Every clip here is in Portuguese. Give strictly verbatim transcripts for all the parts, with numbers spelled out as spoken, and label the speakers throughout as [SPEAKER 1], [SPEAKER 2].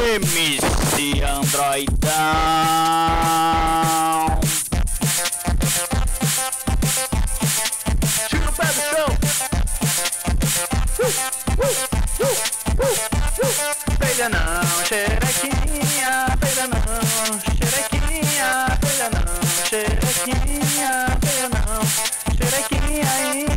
[SPEAKER 1] M C Androidão. Tira o pé do chão. Uh, uh, uh, uh, uh. Peida não, xerequinha. Peida não, xerequinha. Peida não, xerequinha. Peida não, xerequinha.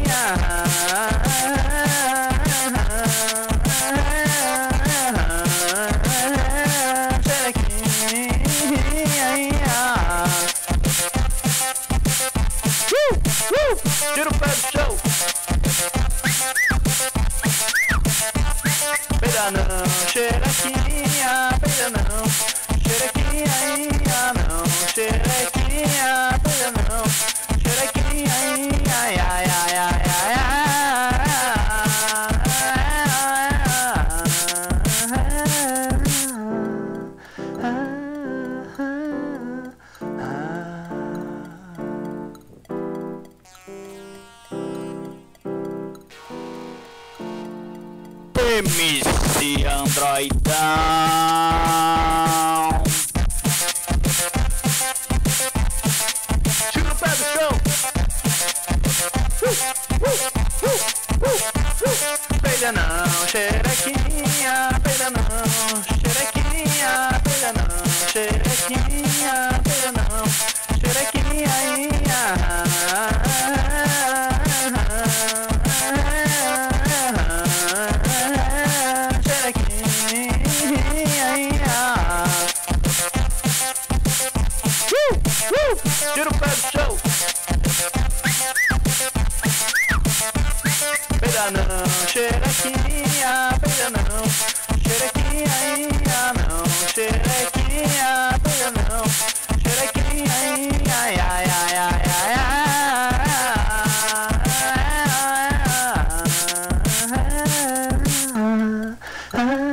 [SPEAKER 1] Tira o pé do chão. Peida não, xerequinha. Peida não, xerequinha. Não, xerequinha. Peida não, xerequinha. Ai, ai, ai, ai, ai, M C Androidão. Tira o pé do chão. Uh, uh, uh, uh, uh. Peida não, xerequinha. Peida não, xerequinha. Peida não, xerequinha. Peida não, xerequinha. Tira o pé do chão. Peida não, xerequinha. Peida não, xerequinha. Não, xerequinha. Peida não, xerequinha. Ai, ai, ai, ai, ai, ai, ai.